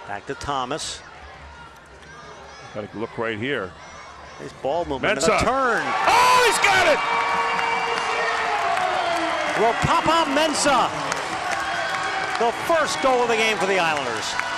Back to Thomas. Got to look right here. Nice ball movement. Mensah. And a turn. Oh, he's got it! Ropapa Mensah. The first goal of the game for the Islanders.